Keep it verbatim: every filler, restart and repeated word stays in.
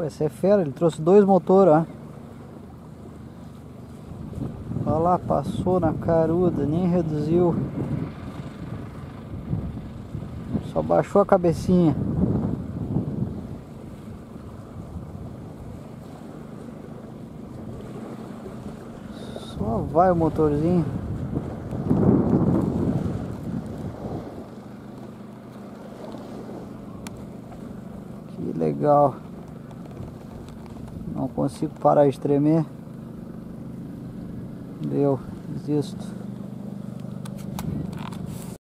Pô, esse é fera, ele trouxe dois motores, ó. Olha lá, passou na caruda, nem reduziu. Só baixou a cabecinha. Só vai o motorzinho. Que legal. Não consigo parar de tremer. Deu, desisto.